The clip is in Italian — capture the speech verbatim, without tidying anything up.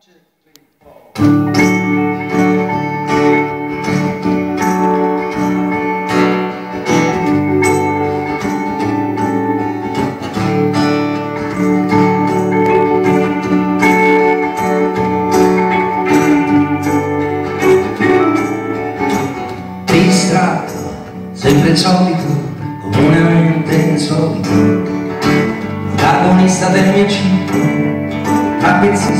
Distratto, sempre il solito, comunemente insolito, protagonista del mio circo, a pezzi